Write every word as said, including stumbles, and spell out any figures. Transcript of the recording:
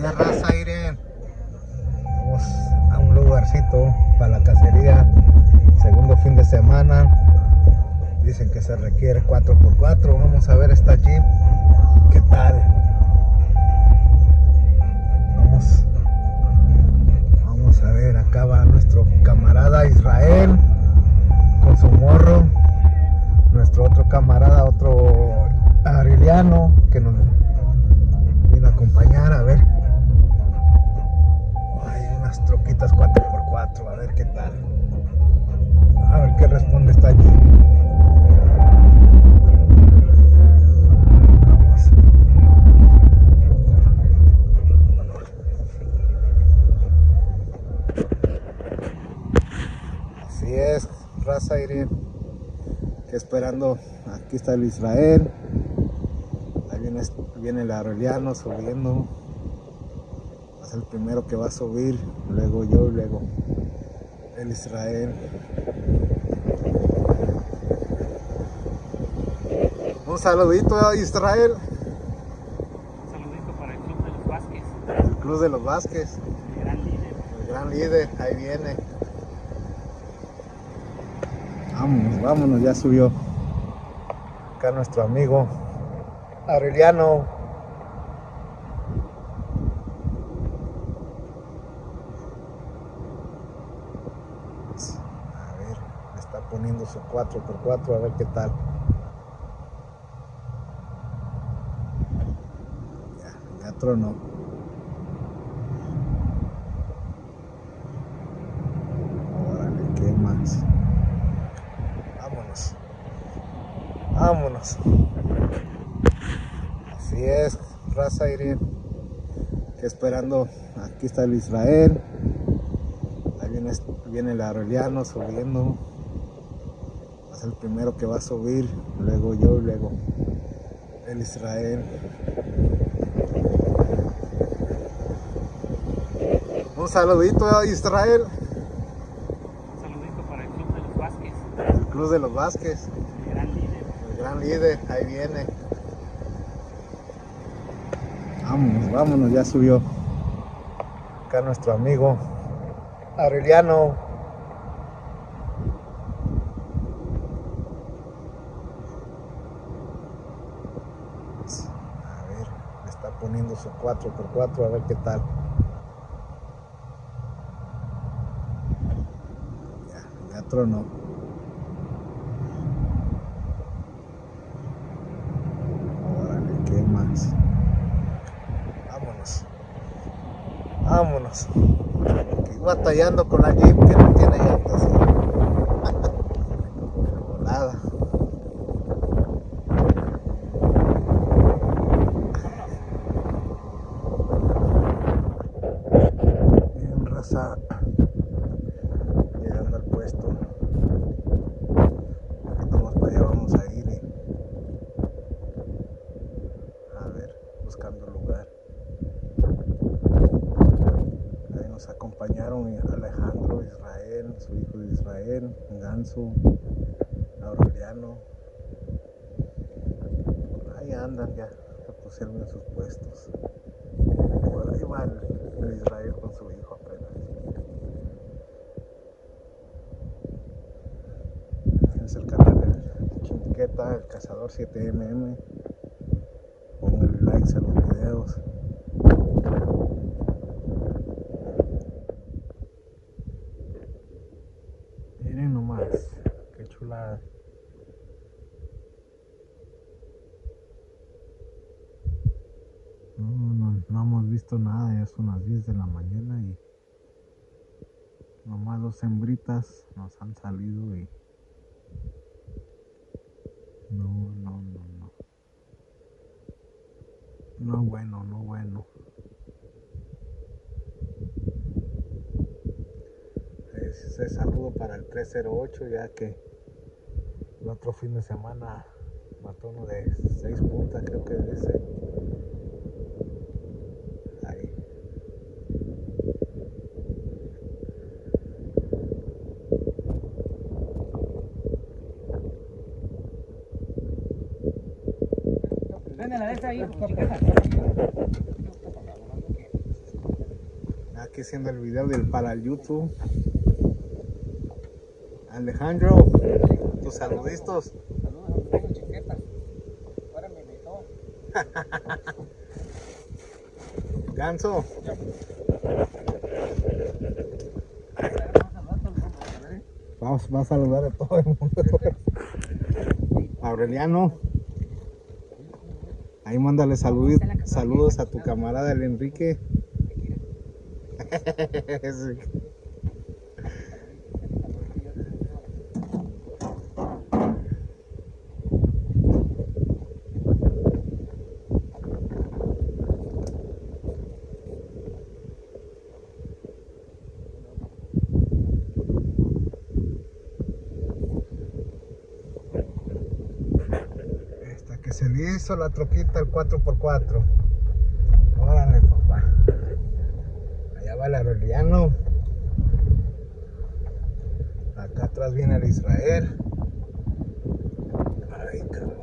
qué raza, Irene. Vamos a un lugarcito para la cacería. Segundo fin de semana. Dicen que se requiere cuatro por cuatro. Vamos a ver esta Jeep. ¿Qué tal? Vamos. Vamos a ver. Acá va nuestro camarada Israel con su morro. Nuestro otro camarada, otro Aureliano, que nos vino a acompañar. A ver, hay unas troquitas cuatro por cuatro, a ver qué tal, a ver qué responde esta allí. Vamos. Así es, raza, Irene. Que esperando, aquí está el Israel, ahí viene, viene el Aureliano subiendo, va a ser el primero que va a subir, luego yo y luego el Israel. Un saludito a Israel. Un saludito para el Club de los Vázquez. El Club de los Vázquez. El gran líder. El gran líder, ahí viene. Vámonos, vámonos, ya subió. Acá nuestro amigo Aureliano. A ver, está poniendo su cuatro por cuatro, a ver qué tal. Ya, ya tronó. Órale, ¿qué más? Vámonos. Vámonos. Así es, raza, Irene. Que esperando, aquí está el Israel. Ahí viene, viene el Aureliano subiendo. Va a ser el primero que va a subir, luego yo y luego el Israel. Un saludito a Israel. Un saludito para el Club de los Vázquez. El Club de los Vázquez. El gran líder. El gran líder, ahí viene. Vámonos, vámonos, ya subió. Acá nuestro amigo Aureliano. A ver, le está poniendo su cuatro por cuatro, a ver qué tal. Ya, ya tronó. Órale, ¿qué más? Vámonos. Vámonos. Aquí batallando con la Jeep que no tiene llantas. Volada. Bien, raza. Llegando al puesto. Un poquito más para allá vamos a ir. Y a ver, buscando lugar. Ahí nos acompañaron Alejandro, Israel, su hijo de Israel, Ganso, Aureliano. Ahí andan ya, se pusieron en sus puestos. Por ahí va el, el Israel con su hijo apenas. Es el canal de Chinqueta, el Cazador siete eme eme. Pongan likes a los videos. Miren nomás, qué chulada. No, no, no hemos visto nada, ya son las diez de la mañana y nomás dos hembritas nos han salido y no, no, no, no. No bueno, no bueno. Ese saludo para el tres cero ocho, ya que el otro fin de semana mató uno de seis puntas, creo que es ese. Ahí. Prende la de esa ahí, chiquita. Aquí haciendo el video del para el YouTube. Alejandro, tus saluditos. Saludos a los niños chiquetas. Ahora me invitó. Ganso. Vamos, va a saludar a todo el mundo. Aureliano. Ahí mándale saludos, saludos a tu camarada el Enrique. Sí. Hasta que se le hizo la troquita el cuatro por cuatro. Órale, papá. Allá va el Aureliano. Acá atrás viene el Israel. Ay, cabrón.